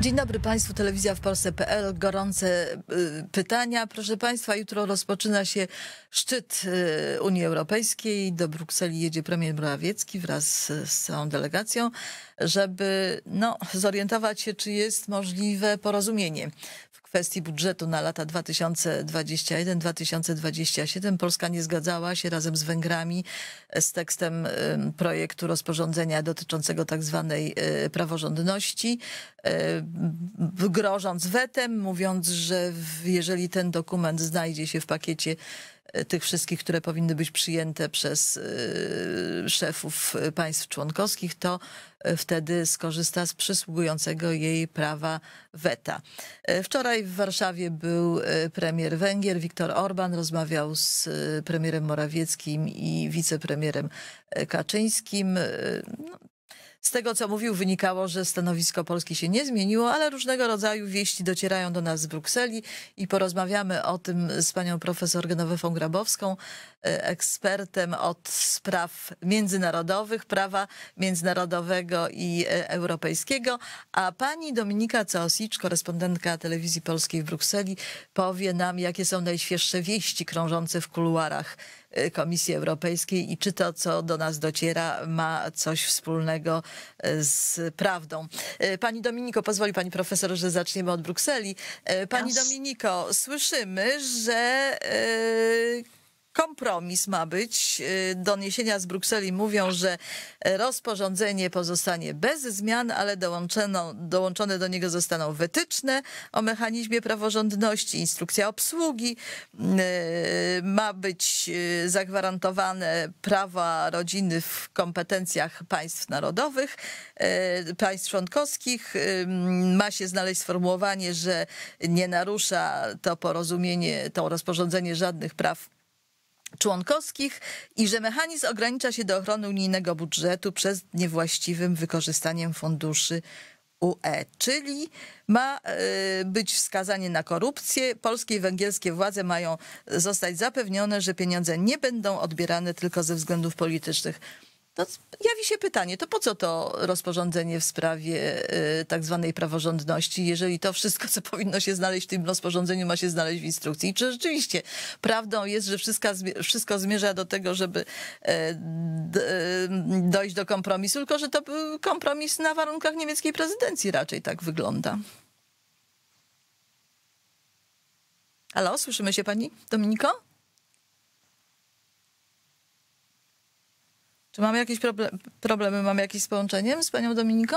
Dzień dobry Państwu, Telewizja w Polsce.pl. Gorące pytania. Proszę Państwa, jutro rozpoczyna się szczyt Unii Europejskiej. Do Brukseli jedzie premier Morawiecki wraz z całą delegacją, żeby zorientować się, czy jest możliwe porozumienie w kwestii budżetu na lata 2021-2027. Polska nie zgadzała się razem z Węgrami z tekstem projektu rozporządzenia dotyczącego tak zwanej praworządności, grożąc wetem, mówiąc, że jeżeli ten dokument znajdzie się w pakiecie tych wszystkich, które powinny być przyjęte przez szefów państw członkowskich, to wtedy skorzysta z przysługującego jej prawa weta. Wczoraj w Warszawie był premier Węgier, Viktor Orbán, rozmawiał z premierem Morawieckim i wicepremierem Kaczyńskim. Z tego, co mówił, wynikało, że stanowisko Polski się nie zmieniło, ale różnego rodzaju wieści docierają do nas z Brukseli i porozmawiamy o tym z panią profesor Genowefą Grabowską, ekspertem od spraw międzynarodowych, prawa międzynarodowego i europejskiego, a pani Dominika Ceosicz, korespondentka Telewizji Polskiej w Brukseli, powie nam, jakie są najświeższe wieści krążące w kuluarach Komisji Europejskiej i czy to, co do nas dociera, ma coś wspólnego z prawdą. Pani Dominiko, pozwoli pani profesor, że zaczniemy od Brukseli. Pani Dominiko, słyszymy, że kompromis ma być. Doniesienia z Brukseli mówią, że rozporządzenie pozostanie bez zmian, ale dołączone do niego zostaną wytyczne o mechanizmie praworządności, instrukcja obsługi. Ma być zagwarantowane prawa rodziny w kompetencjach państw narodowych, państw członkowskich. Ma się znaleźć sformułowanie, że nie narusza to porozumienie, to rozporządzenie żadnych praw członkowskich i że mechanizm ogranicza się do ochrony unijnego budżetu przed niewłaściwym wykorzystaniem funduszy UE, czyli ma być wskazanie na korupcję. Polskie i węgierskie władze mają zostać zapewnione, że pieniądze nie będą odbierane tylko ze względów politycznych. To jawi się pytanie, to po co to rozporządzenie w sprawie tak zwanej praworządności, jeżeli to wszystko, co powinno się znaleźć w tym rozporządzeniu, ma się znaleźć w instrukcji? I czy rzeczywiście prawdą jest, że wszystko zmierza do tego, żeby dojść do kompromisu, tylko że to był kompromis na warunkach niemieckiej prezydencji, raczej tak wygląda. Halo, słyszymy się pani, Dominiko? Czy mamy jakieś problemy? Mamy jakieś z połączeniem z panią Dominiką?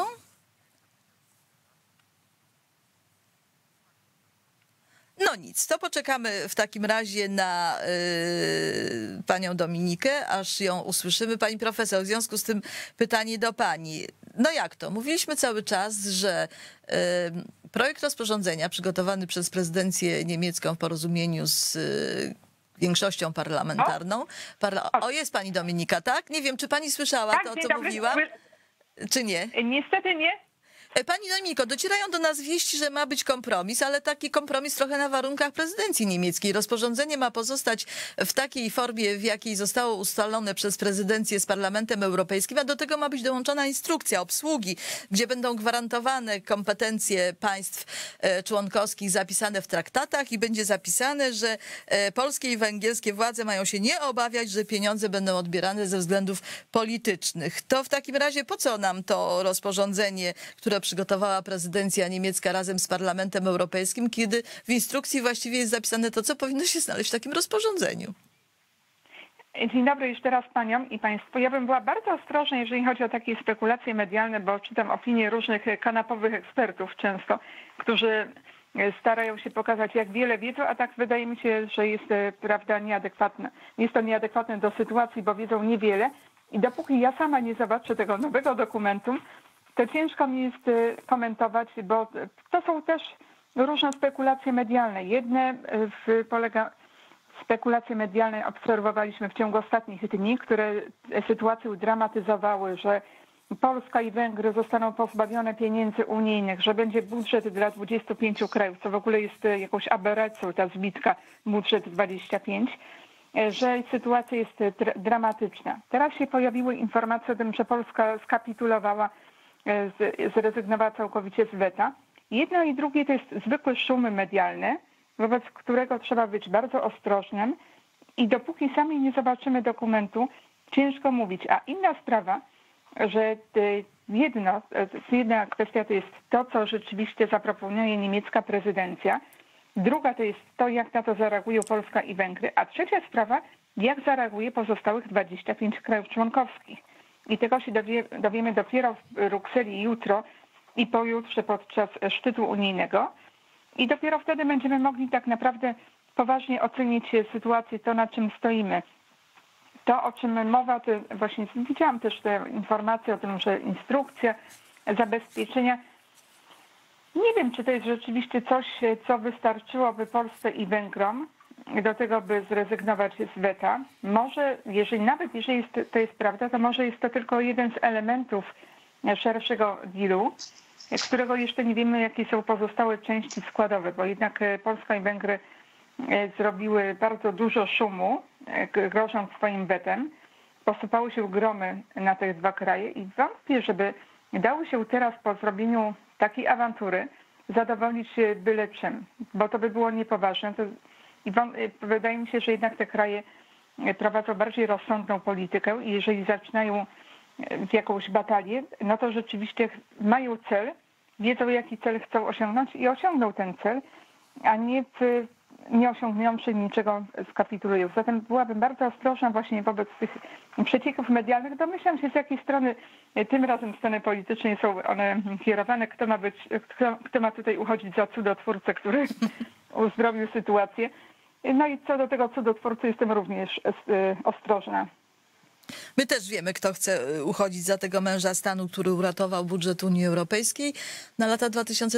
No nic, to poczekamy w takim razie na panią Dominikę, aż ją usłyszymy. Pani profesor, w związku z tym pytanie do pani. No jak to? Mówiliśmy cały czas, że projekt rozporządzenia przygotowany przez prezydencję niemiecką w porozumieniu z większością parlamentarną. O, jest pani Dominika, tak? Nie wiem, czy pani słyszała tak, to, co mówiłam, czy nie? Niestety nie. Pani Dominiko, docierają do nas wieści, że ma być kompromis, ale taki kompromis trochę na warunkach prezydencji niemieckiej. Rozporządzenie ma pozostać w takiej formie, w jakiej zostało ustalone przez prezydencję z Parlamentem Europejskim, a do tego ma być dołączona instrukcja obsługi, gdzie będą gwarantowane kompetencje państw członkowskich zapisane w traktatach i będzie zapisane, że polskie i węgierskie władze mają się nie obawiać, że pieniądze będą odbierane ze względów politycznych. To w takim razie po co nam to rozporządzenie, które przygotowała prezydencja niemiecka razem z Parlamentem Europejskim, kiedy w instrukcji właściwie jest zapisane to, co powinno się znaleźć w takim rozporządzeniu? Dzień dobry jeszcze raz paniom i państwu. Ja bym była bardzo ostrożna, jeżeli chodzi o takie spekulacje medialne, bo czytam opinie różnych kanapowych ekspertów często, którzy starają się pokazać, jak wiele wiedzą, a tak wydaje mi się, że jest prawda nieadekwatna. Jest to nieadekwatne do sytuacji, bo wiedzą niewiele i dopóki ja sama nie zobaczę tego nowego dokumentu, to ciężko mi jest komentować, bo to są też różne spekulacje medialne. Spekulacje medialne obserwowaliśmy w ciągu ostatnich dni, które sytuację udramatyzowały, że Polska i Węgry zostaną pozbawione pieniędzy unijnych, że będzie budżet dla 25 krajów, co w ogóle jest jakąś aberracją, ta zbitka budżet 25, że sytuacja jest dramatyczna. Teraz się pojawiły informacje o tym, że Polska skapitulowała, zrezygnowała całkowicie z weta. Jedno i drugie to jest zwykły szum medialny, wobec którego trzeba być bardzo ostrożnym i dopóki sami nie zobaczymy dokumentu, ciężko mówić. A inna sprawa, że jedna kwestia to jest to, co rzeczywiście zaproponuje niemiecka prezydencja. Druga to jest to, jak na to zareagują Polska i Węgry. A trzecia sprawa, jak zareaguje pozostałych 25 krajów członkowskich. I tego się dowiemy dopiero w Brukseli jutro i pojutrze podczas szczytu unijnego. I dopiero wtedy będziemy mogli tak naprawdę poważnie ocenić sytuację, to na czym stoimy. To, o czym mowa, to właśnie widziałam też te informacje o tym, że instrukcja, zabezpieczenia. Nie wiem, czy to jest rzeczywiście coś, co wystarczyłoby Polsce i Węgrom do tego, by zrezygnować z weta. Może, jeżeli to jest prawda, to może jest to tylko jeden z elementów szerszego dealu, z którego jeszcze nie wiemy, jakie są pozostałe części składowe, bo jednak Polska i Węgry zrobiły bardzo dużo szumu, grożąc swoim wetem. Posypały się gromy na te dwa kraje i wątpię, żeby dały się teraz po zrobieniu takiej awantury zadowolić się byle czym, bo to by było niepoważne. I wydaje mi się, że jednak te kraje prowadzą bardziej rozsądną politykę i jeżeli zaczynają jakąś batalię, no to rzeczywiście mają cel, wiedzą jaki cel chcą osiągnąć i osiągną ten cel, a nie osiągnąwszy niczego skapitulują. Zatem byłabym bardzo ostrożna właśnie wobec tych przecieków medialnych. Domyślam się, z jakiej strony tym razem sceny politycznej są one kierowane, kto ma tutaj uchodzić za cudotwórcę, który uzdrowił sytuację. No i co do tego cudotwórcy jestem również ostrożna. My też wiemy, kto chce uchodzić za tego męża stanu, który uratował budżet Unii Europejskiej na lata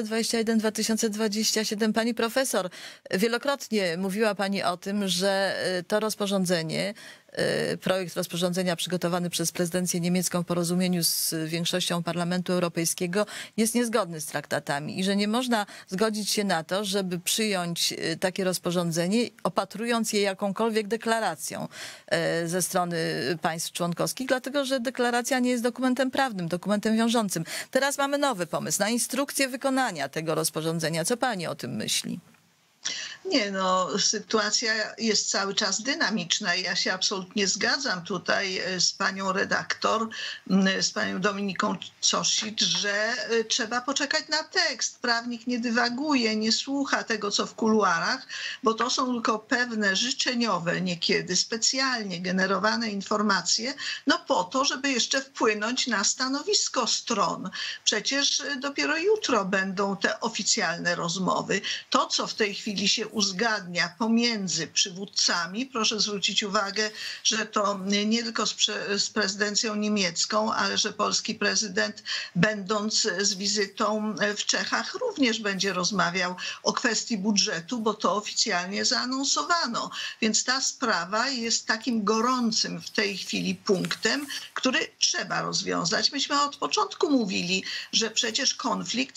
2021-2027. Pani profesor, wielokrotnie mówiła pani o tym, że to rozporządzenie, projekt rozporządzenia przygotowany przez prezydencję niemiecką w porozumieniu z większością Parlamentu Europejskiego jest niezgodny z traktatami i że nie można zgodzić się na to, żeby przyjąć takie rozporządzenie, opatrując je jakąkolwiek deklaracją ze strony państw członkowskich, dlatego że deklaracja nie jest dokumentem prawnym, dokumentem wiążącym. Teraz mamy nowy pomysł na instrukcję wykonania tego rozporządzenia. Co pani o tym myśli? Nie, no sytuacja jest cały czas dynamiczna i ja się absolutnie zgadzam tutaj z panią redaktor, z panią Dominiką Czosit, że trzeba poczekać na tekst. Prawnik nie dywaguje, nie słucha tego, co w kuluarach, bo to są tylko pewne życzeniowe, niekiedy specjalnie generowane informacje, no po to, żeby jeszcze wpłynąć na stanowisko stron. Przecież dopiero jutro będą te oficjalne rozmowy. To, co w tej chwili się uzgadnia pomiędzy przywódcami. Proszę zwrócić uwagę, że to nie tylko z prezydencją niemiecką, ale że polski prezydent, będąc z wizytą w Czechach, również będzie rozmawiał o kwestii budżetu, bo to oficjalnie zaanonsowano. Więc ta sprawa jest takim gorącym w tej chwili punktem, który trzeba rozwiązać. Myśmy od początku mówili, że przecież konflikt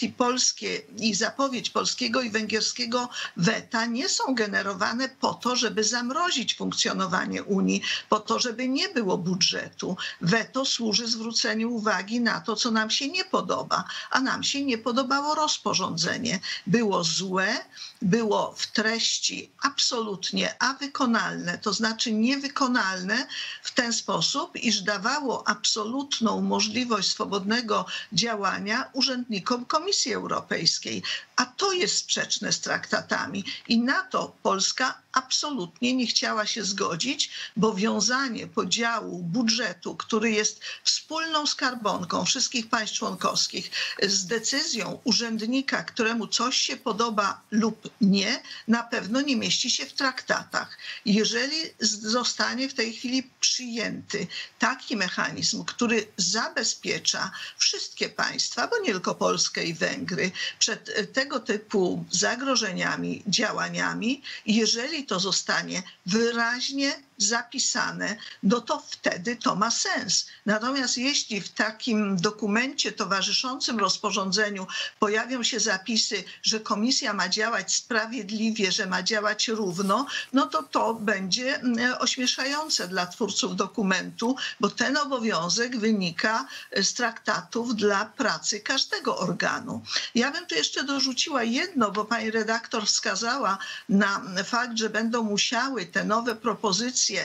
i zapowiedź polskiego i węgierskiego weta nie są generowane po to, żeby zamrozić funkcjonowanie Unii, po to, żeby nie było budżetu. Weto służy zwróceniu uwagi na to, co nam się nie podoba, a nam się nie podobało rozporządzenie. Było złe, było w treści absolutnie awykonalne, to znaczy niewykonalne w ten sposób, iż dawało absolutną możliwość swobodnego działania urzędnikom Komisji Europejskiej. A to jest sprzeczne z traktatami i na to Polska absolutnie nie chciała się zgodzić, bo wiązanie podziału budżetu, który jest wspólną skarbonką wszystkich państw członkowskich, z decyzją urzędnika, któremu coś się podoba lub nie, na pewno nie mieści się w traktatach. Jeżeli zostanie w tej chwili przyjęty taki mechanizm, który zabezpiecza wszystkie państwa, bo nie tylko Polskę i Węgry, przed tego typu zagrożeniami, działaniami, jeżeli to zostanie wyraźnie zapisane, no to wtedy to ma sens. Natomiast jeśli w takim dokumencie towarzyszącym rozporządzeniu pojawią się zapisy, że komisja ma działać sprawiedliwie, że ma działać równo, no to to będzie ośmieszające dla twórców dokumentu, bo ten obowiązek wynika z traktatów dla pracy każdego organu. Ja bym tu jeszcze dorzuciła jedno, bo pani redaktor wskazała na fakt, że będą musiały te nowe propozycje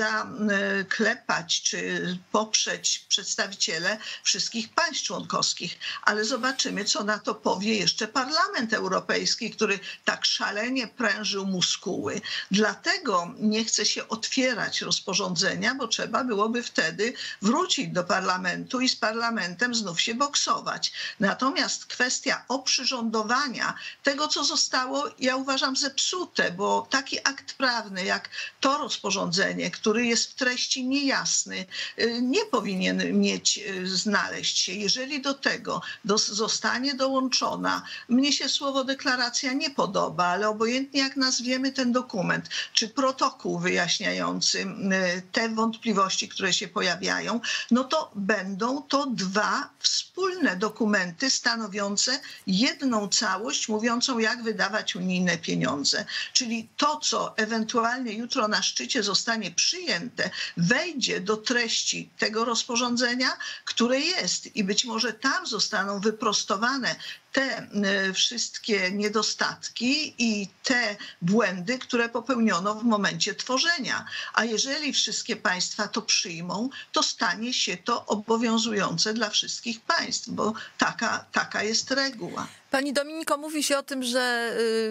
zaklepać czy poprzeć przedstawiciele wszystkich państw członkowskich. Ale zobaczymy, co na to powie jeszcze Parlament Europejski, który tak szalenie prężył muskuły. Dlatego nie chce się otwierać rozporządzenia, bo trzeba byłoby wtedy wrócić do Parlamentu i z Parlamentem znów się boksować. Natomiast kwestia oprzyrządowania tego, co zostało, ja uważam, zepsute, bo taki akt prawny jak to rozporządzenie, który jest w treści niejasny, nie powinien znaleźć się. Jeżeli do tego zostanie dołączona, mnie się słowo deklaracja nie podoba, ale obojętnie jak nazwiemy ten dokument, czy protokół wyjaśniający te wątpliwości, które się pojawiają, no to będą to dwa wspólne dokumenty stanowiące jedną całość, mówiącą, jak wydawać unijne pieniądze. Czyli to, co ewentualnie jutro na szczycie zostanie przyjęte, wejdzie do treści tego rozporządzenia, które jest, i być może tam zostaną wyprostowane te wszystkie niedostatki i te błędy, które popełniono w momencie tworzenia. A jeżeli wszystkie państwa to przyjmą, to stanie się to obowiązujące dla wszystkich państw, bo taka jest reguła. Pani Dominiko, mówi się o tym, że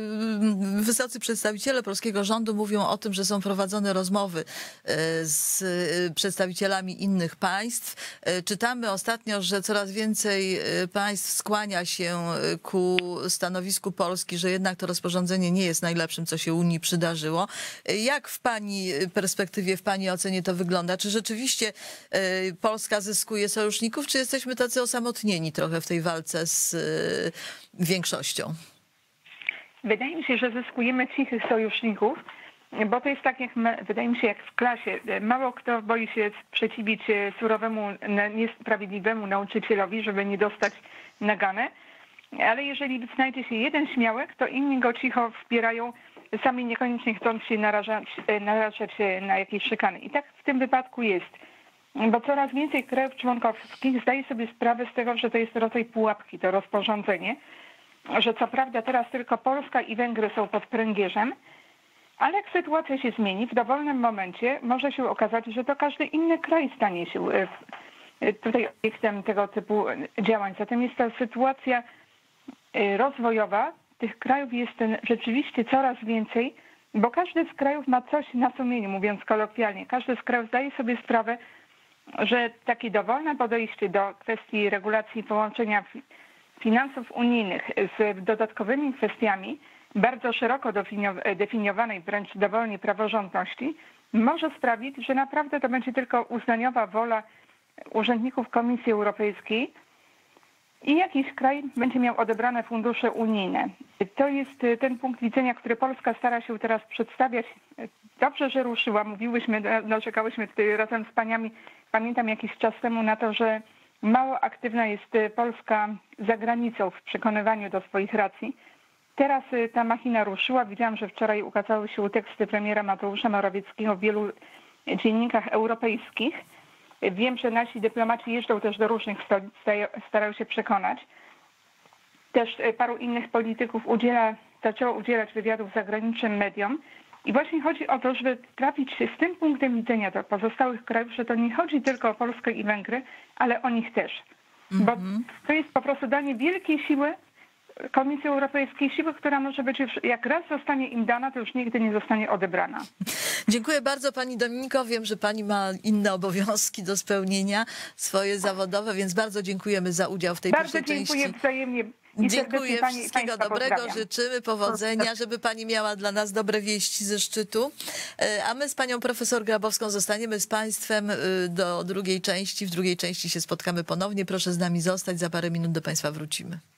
wysocy przedstawiciele polskiego rządu mówią o tym, że są prowadzone rozmowy z przedstawicielami innych państw. Czytamy ostatnio, że coraz więcej państw skłania się ku stanowisku Polski, że jednak to rozporządzenie nie jest najlepszym, co się Unii przydarzyło. Jak w pani perspektywie, w pani ocenie to wygląda? Czy rzeczywiście Polska zyskuje sojuszników, czy jesteśmy tacy osamotnieni trochę w tej walce z większością? Wydaje mi się, że zyskujemy cichych sojuszników, bo to jest tak, wydaje mi się, jak w klasie. Mało kto boi się sprzeciwić surowemu, niesprawiedliwemu nauczycielowi, żeby nie dostać nagany. Ale jeżeli znajdzie się jeden śmiałek, to inni go cicho wspierają, sami niekoniecznie chcąc się narażać na jakieś szykany. I tak w tym wypadku jest. Bo coraz więcej krajów członkowskich zdaje sobie sprawę z tego, że to jest rodzaj pułapki, to rozporządzenie, że co prawda teraz tylko Polska i Węgry są pod pręgierzem, ale jak sytuacja się zmieni, w dowolnym momencie może się okazać, że to każdy inny kraj stanie się tutaj obiektem tego typu działań. Zatem jest ta sytuacja rozwojowa tych krajów jest rzeczywiście coraz więcej, bo każdy z krajów ma coś na sumieniu, mówiąc kolokwialnie. Każdy z krajów zdaje sobie sprawę, że takie dowolne podejście do kwestii regulacji połączenia finansów unijnych z dodatkowymi kwestiami bardzo szeroko definiowanej, wręcz dowolnie praworządności, może sprawić, że naprawdę to będzie tylko uznaniowa wola urzędników Komisji Europejskiej i jakiś kraj będzie miał odebrane fundusze unijne. To jest ten punkt widzenia, który Polska stara się teraz przedstawiać. Dobrze, że ruszyła. Narzekałyśmy tutaj razem z paniami, pamiętam jakiś czas temu, na to, że mało aktywna jest Polska za granicą w przekonywaniu do swoich racji. Teraz ta machina ruszyła. Widziałam, że wczoraj ukazały się teksty premiera Mateusza Morawieckiego w wielu dziennikach europejskich. Wiem, że nasi dyplomaci jeżdżą też do różnych stolic, starają się przekonać. Też paru innych polityków zaczęło udzielać wywiadów zagranicznym mediom. I właśnie chodzi o to, żeby trafić z tym punktem widzenia do pozostałych krajów, że to nie chodzi tylko o Polskę i Węgry, ale o nich też. Bo to jest po prostu danie wielkiej siły Komisji Europejskiej, siły, która może być już, jak raz zostanie im dana, to już nigdy nie zostanie odebrana. Dziękuję bardzo pani Dominiko. Wiem, że pani ma inne obowiązki do spełnienia, swoje zawodowe, więc bardzo dziękujemy za udział w tej pierwszej części. Bardzo dziękuję wzajemnie. Dziękuję, wszystkiego dobrego, życzymy powodzenia, żeby pani miała dla nas dobre wieści ze szczytu. A my z panią profesor Grabowską zostaniemy z państwem do drugiej części. W drugiej części się spotkamy ponownie. Proszę z nami zostać, za parę minut do państwa wrócimy.